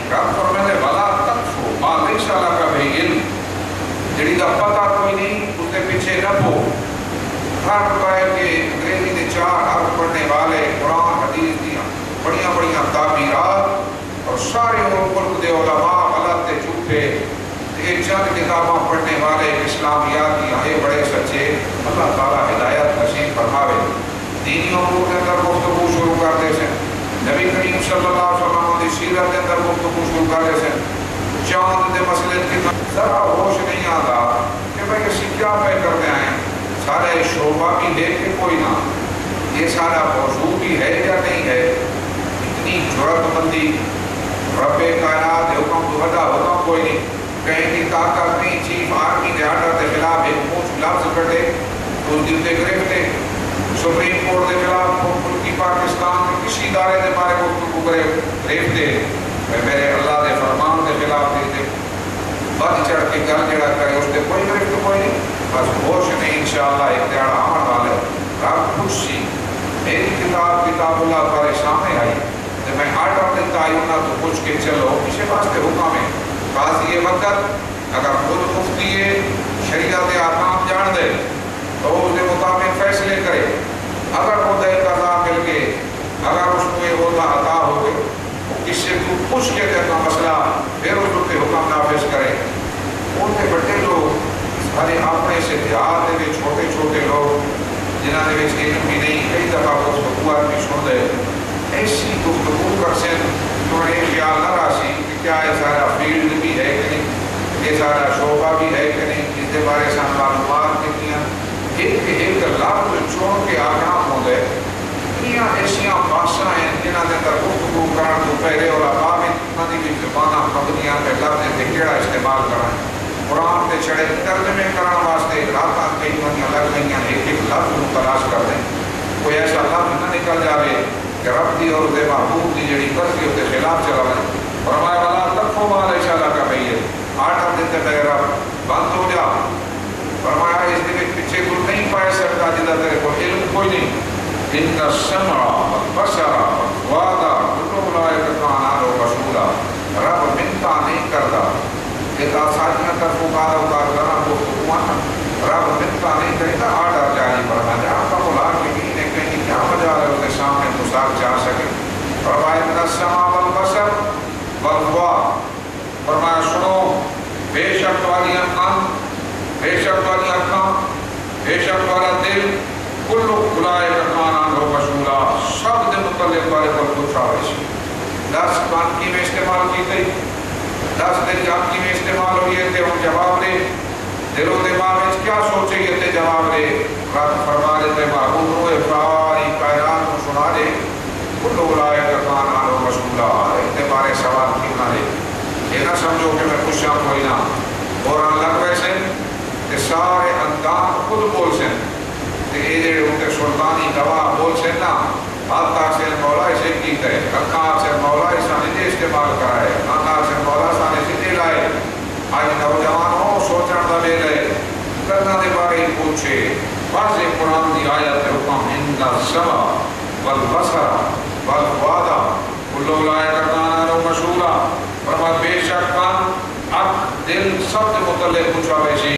رب فرماتے ولا تقف ما ليس لك به علم، جڑی دا پتہ کوئی نہیں اس کے پیچھے نہ پو۔ ہر پائے کہ انگریزی کے 4 حرف پڑھنے والے قرآن حدیث دیا بڑیاں بڑیاں تعبیرات اور سارے ملک دے علماء غلط تے جھوٹے یہ چند کتاباں پڑھنے والے اسلامیات کی آئے بڑے سچے، اللہ تعالیٰ ہدایت نصیب فرماوے۔ دینی امور کے اندر گفتگو شروع کرتے ہیں، نبی کریم صلی اللہ علیہ وسلم کی سیرت کے اندر گفتگو شروع کرتے ہیں، چاند دے مسئلے کی ذرا ہوش نہیں آتا کہ بھائی اسی کیا پہ کرتے ہیں، سارا شعبہ بھی ہے کہ کوئی نہ، یہ سارا موضوع بھی ہے یا نہیں ہے۔ اتنی جرأت مندی رب کائنات حکم تو بڑا حکم کوئی نہیں، کہیں کی طاقت نہیں، چیف آرمی کے آرڈر کے خلاف ایک پوچھ لفظ کٹے تو اس دن گرفتے، سپریم کورٹ کے خلاف ملکی پاکستان کے کسی ادارے کے بارے گفتگو کرے گرفتے، میرے اللہ کے فرمان کے خلاف دیتے، بد چڑھ کے گل جڑا کرے اس سے کوئی گرفت کوئی نہیں، بس ہوش نہیں انشاءاللہ ایک دیڑ آمن والے رب خوش سی۔ میری کتاب اللہ تمہارے سامنے آئی تو میں آرڈر دیتا آئی نہ تو پوچھ کے چلو اسے واسطے حکم ہے قاضی وقت اگر خود مفتی شریعت احکام جان دے تو اس کے مطابق فیصلے کرے، اگر عہدہ قضا مل کے اگر اس کو یہ عہدہ عطا ہو گئے اس سے تو پوچھ کے دیتا مسئلہ پھر اس کے حکم نافذ کرے۔ ان کے بڑے لوگ سارے اپنے سے دیہات میں چھوٹے چھوٹے لوگ جنہوں نے علم بھی نہیں، کئی دفعہ گفتگو آدمی سن دے ایسی گفتگو کر سے تو یہ خیال نہ راشی کہ کیا یہ سارا فیلڈ بھی ہے کہ نہیں، یہ سارا شعبہ بھی ہے کہ نہیں، جس کے بارے سے معلومات کتنی ایک لفظ چون کے آگنا ہوں گے ایسا بادشاہ ہیں جنہوں نے اندر گفتگو کرنے تو پہلے اور اباب بھی زبانہ مبنیاں پہ لفظ سے کیڑا استعمال کرنا ہے، قرآن کے چڑھے ترجمے کرنے واسطے راتاں کئی منیاں لگ گئی ہیں، ایک ایک لفظ تلاش کر دیں، کوئی ایسا لفظ نہ نکل جاوے کہ رب دی اور دے محبوب دی جڑی کرسی اس کے خلاف چلا رہے ہیں۔ فرمایا والا تقف ما لیس لک به، آرڈر دیتے بغیر بند ہو جا، فرمایا اس کے پیچھے تو نہیں پائے سکتا جدہ تیرے کو علم کوئی نہیں۔ ان السمع والبصر والفؤاد كل اولئک کان عنہ مسئولا، رب منتا نہیں کرتا کہ ساتھیاں طرف بعد اوقات کرنا گفتگو رب منتا نہیں کرتا، آرڈر جاری فرمایا آپ کا بلا کے بھی کہیں کیا مجال ہے اس کے سامنے مساق جا سکے۔ فرمایا ان السمع والبصر والفؤاد، فرمایا سنو بے شک والی آنکھاں، بے شک والی آنکھاں، بے شک والا دل، کل اولئک کان عنہ مسئولا، سب دے متعلق بارے پر پوچھا ہوئی سی۔ 10 کانکی میں استعمال کی گئی، 10 دن جانکی میں استعمال ہوئی ہے، ہم جواب دے دل و دماغ میں کیا سوچے یہ تے جواب دے، رب فرما دیتے محبوب روئے ساری کائنات کو سنا دے، کل اولئک کان عنہ مسئولا، اتنے بارے سوال کیوں نہ دے، یہ نہ سمجھو کہ میں پوچھا کوئی نہ، اور لگ ویسے کہ سارے اندام خود بول سے کہ یہ جڑے ان کے سلطانی گواہ بول سے نا آتا سے مولا اسے کی کرے، اکھاں سے مولا اسے نے استعمال کرائے، آتا سے مولا سانے سے لائے، آج نوجوان ہو سوچن دا لے لے کرنا دے بارے ہی پوچھے، واضح قرآن دی آیت حکم ان السمع والبصر والفؤاد کل اولئک کان عنہ مسئولا، فرمایا بے شک کان، دل سب سے متعلق پوچھا ویسی